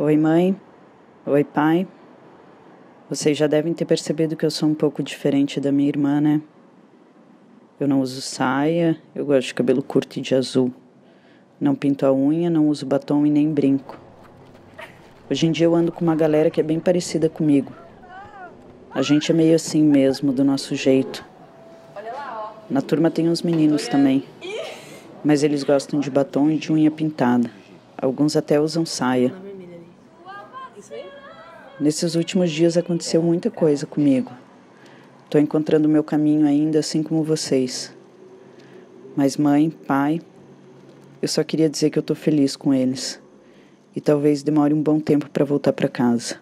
Oi, mãe. Oi, pai. Vocês já devem ter percebido que eu sou um pouco diferente da minha irmã, né? Eu não uso saia, eu gosto de cabelo curto e de azul. Não pinto a unha, não uso batom e nem brinco. Hoje em dia eu ando com uma galera que é bem parecida comigo. A gente é meio assim mesmo, do nosso jeito. Na turma tem uns meninos também, mas eles gostam de batom e de unha pintada. Alguns até usam saia. Nesses últimos dias aconteceu muita coisa comigo. Tô encontrando o meu caminho ainda, assim como vocês. Mas mãe, pai, eu só queria dizer que eu tô feliz com eles. E talvez demore um bom tempo para voltar para casa.